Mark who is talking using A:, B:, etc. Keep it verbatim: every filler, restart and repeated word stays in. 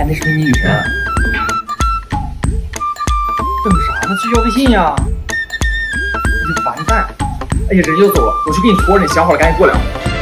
A: 那是你女神。等啥呢？去要微信呀！哎呀，完蛋！哎呀，人又走了，我去给你托着，你想好了赶紧过来。